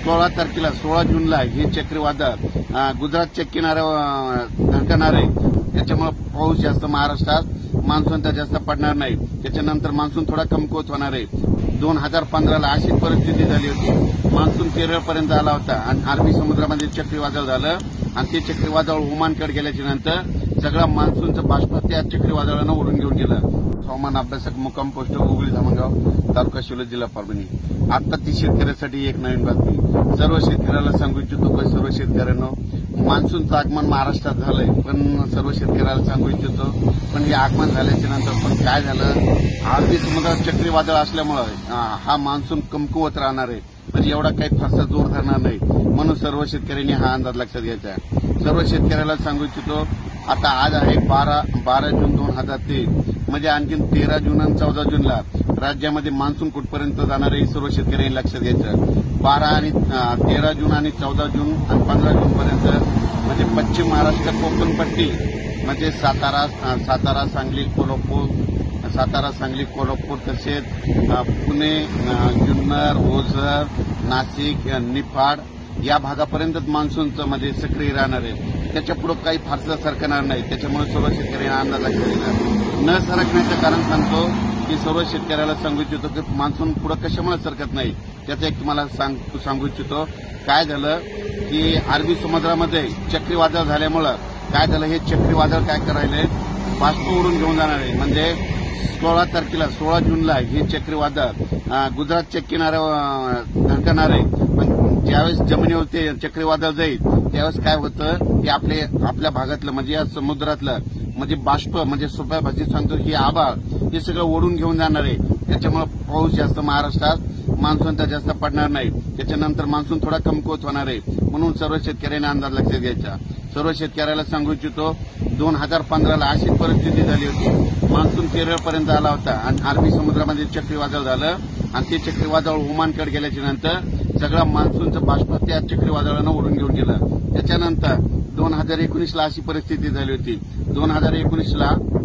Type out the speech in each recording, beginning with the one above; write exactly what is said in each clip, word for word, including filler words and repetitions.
सोळा तारखेला सोळा जूनला हे चक्रीवादळ गुजरातच्या किनाऱ्यावर धडकणार आहे. त्याच्यामुळे पाऊस जास्त महाराष्ट्रात मान्सून तर जास्त पडणार नाही. त्याच्यानंतर मान्सून थोडा कमकुवत होणार आहे. दोन हजार पंधराला अशी परिस्थिती झाली होती. मान्सून केरळपर्यंत आला होता आणि अरबी समुद्रामध्ये चक्रीवादळ झालं आणि ते चक्रीवादळ ओमानकडे गेल्याच्या नंतर सगळं मान्सूनचं बाष्प त्या चक्रीवादळानं उडून घेऊन गेलं. हवामान अभ्यासक मुक्काम पोस्ट उगळी धामणगाव तालुका शिवले जिल्हा परभणी. आता ती शेतकऱ्यासाठी एक नवीन बातमी. सर्व शेतकऱ्याला सांगू इच्छितो की सर्व शेतकऱ्यांनो मान्सूनचं आगमन महाराष्ट्रात झालंय, पण सर्व शेतकऱ्याला सांगू इच्छितो पण हे आगमन झाल्याच्या नंतर पण काय झालं, अरबी समुद्रात चक्रीवादळ असल्यामुळे हा मान्सून कमकुवत राहणार आहे. म्हणजे एवढा काही फारसा जोर धरणार नाही. म्हणून सर्व शेतकऱ्यांनी हा अंदाज लक्षात घ्यायचा आहे. सर्व शेतकऱ्याला सांगू इच्छितो आता आज आहे बारा बारा जून दोन हजार तेवीस म्हणजे आणखी तेरा जून आणि चौदा जूनला राज्यामध्ये मान्सून कुठपर्यंत जाणार आहे सर्व शेतकऱ्यांनी लक्षात घ्यायचं. बारा आणि तेरा जून आणि चौदा जून आणि पंधरा जून पर्यंत म्हणजे पश्चिम महाराष्ट्र कोकण पट्टी म्हणजे सातारा सातारा सांगली कोल्हापूर सातारा सांगली कोल्हापूर तसेच पुणे जुन्नर ओझर नाशिक निफाड या भागापर्यंत मान्सूनचं म्हणजे सक्रिय राहणार आहे. त्याच्या पुढे काही फारसं सरकणार नाही. त्याच्यामुळे सर्व शेतकऱ्यांना अंदाज लक्षात येणार. न सरकण्याचं कारण सांगतो की सर्व शेतकऱ्याला सांगू इच्छितो की मान्सून पुढे कशामुळे सरकत नाही त्याचं एक तुम्हाला सांगू इच्छितो. काय झालं की अरबी समुद्रामध्ये चक्रीवादळ झाल्यामुळं काय झालं, हे चक्रीवादळ काय करायलंय बाष्प उडून घेऊन जाणार आहे. म्हणजे सोळा तारखेला सोळा जूनला हे चक्रीवादळ गुजरातच्या किनाऱ्यावर धडकणार आहे. पण ज्यावेळेस जमिनीवर ते चक्रीवादळ जाईल त्यावेळेस काय होतं की आपले आपल्या भागातलं म्हणजे या समुद्रातलं म्हणजे बाष्प म्हणजे सोप्या भाषेत सांगतो की आभाळ हे सगळं ओढून घेऊन जाणार आहे. त्याच्यामुळे पाऊस जास्त महाराष्ट्रात मान्सून तर जास्त पडणार नाही. त्याच्यानंतर मान्सून थोडा कमकुवत होणार आहे. म्हणून सर्व शेतकऱ्यांना अंदाज लक्षात घ्यायचा. सर्व शेतकऱ्याला सांगू इच्छितो दोन हजार पंधराला अशी परिस्थिती झाली होती. मान्सून केरळपर्यंत आला होता आणि अरबी समुद्रामध्ये चक्रीवादळ झालं आणि ते चक्रीवादळ ओमानकडे गेल्याच्या नंतर सगळं मान्सूनचं बाष्प त्या चक्रीवादळानं उडून घेऊन गेलं. त्याच्यानंतर दोन हजार एकोणीसला अशी परिस्थिती झाली होती. दोन हजार एकोणीसला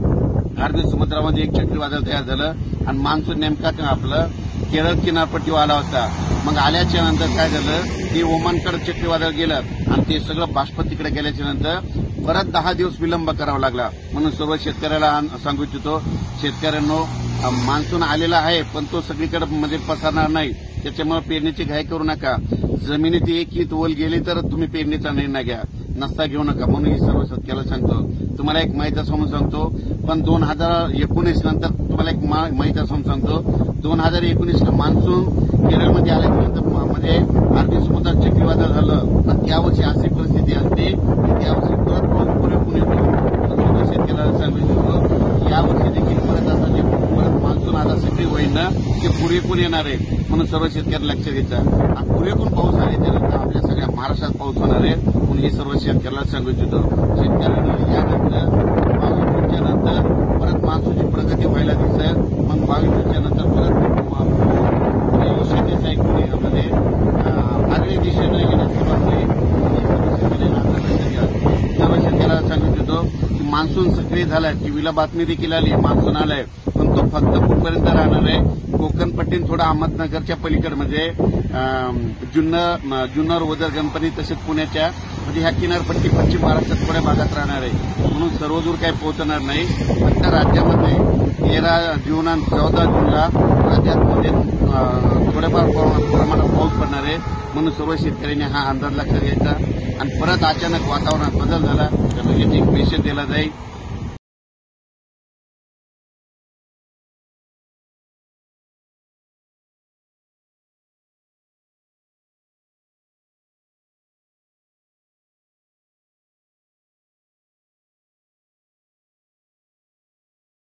अरबी समुद्रामध्ये एक चक्रीवादळ तयार झालं आणि मान्सून नेमका आपलं केरळ किनारपट्टीवर आला होता. मग आल्याच्या नंतर काय झालं की ओमानकडे चक्रीवादळ गेलं आणि ते सगळं बाष्प तिकडे गेल्याच्या नंतर परत दहा दिवस विलंब करावा लागला. म्हणून सर्व शेतकऱ्याला सांगू इच्छितो शेतकऱ्यांनो मान्सून आलेला आहे पण तो सगळीकडे म्हणजे पसरणार नाही. त्याच्यामुळे पेरणीची घाई करू नका. जमिनीत एक ईत ओल गेली तर तुम्ही पेरणीचा निर्णय घ्या, नसता घेऊ नका. म्हणून ही सर्व शेतकऱ्याला सांगतो. तुम्हाला एक माहिती समजून सांगतो पण दोन हजार एकोणीस नंतर तुम्हाला एक माहिती समजून सांगतो. दोन हजार एकोणीसला मान्सून केरळमध्ये आल्यानंतर म्हणजे अरबी समुद्रात चक्रीवादळ झालं पण त्यावर्षी अशी परिस्थिती असते की त्यावर्षी परत पाऊस पुरेपूर येतो. शेतकऱ्याला सांगू इच्छितो यावर्षी देखील परत आता जे परत मान्सून आता सक्रिय होईल ना ते पुरेपूर येणार आहे. म्हणून सर्व शेतकऱ्याला लक्ष द्यायचं आणि पुरेपूर पाऊस आले त्यानंतर आपल्या सगळ्या महाराष्ट्रात पाऊस होणार आहे. म्हणून हे सर्व शेतकऱ्याला सांगू इच्छितो. शेतकऱ्यांना यानंतर बावीस जूनच्या नंतर परत मान्सूनची प्रगती व्हायला दिसेल. मग बावीस जूनच्या नंतर परत ईशान्य साईडमध्ये आग्नेय दिशेने येण्यास सुरुवात होईल. सर्व शेतकऱ्याला सांगू इच्छितो की मान्सून सक्रिय झालाय. टीव्हीला बातमी देखील आली मान्सून आलाय पण तो फक्त कुठपर्यंत राहणार आहे. कोकण पट्टीन थोडा अहमदनगरच्या पलीकडे म्हणजे जुन्नर जुन्नर ओझर गणपती तसेच पुण्याच्या म्हणजे ह्या किनारपट्टी पश्चिम महाराष्ट्रात थोड्या भागात राहणार आहे. म्हणून सर्व दूर काही पोहोचणार नाही. फक्त राज्यामध्ये तेरा जून आणि चौदा जूनला राज्यात म्हणजे थोड्याफार प्रमाणात पाऊस पडणार आहे. म्हणून सर्व शेतकऱ्यांनी हा अंदाज लक्षात घ्यायचा आणि परत अचानक वातावरणात बदल झाला तर लगेच एक मेसेज दिला जाईल